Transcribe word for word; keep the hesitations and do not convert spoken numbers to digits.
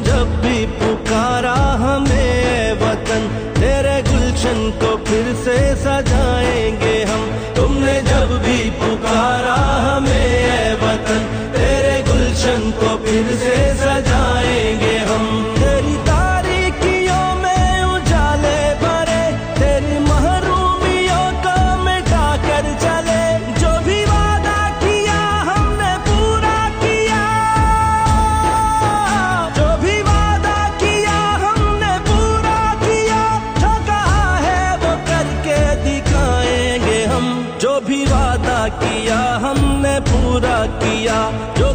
जब भी पुकारा हमें ए वतन, तेरे गुलशन को फिर से सजाएंगे हम। तुमने जब भी पुकारा हमें ए वतन, तेरे गुलशन को फिर से सजाएंगे हम। तेरी तारीकियों में उजाले भरे, तेरी महरूमियों को मिटा कर चले। जो भी वादा किया हमने पूरा किया, जो भी वादा किया हमने पूरा किया। जो कहा है वो करके दिखाएंगे हम। जो भी वादा किया हमने पूरा किया, जो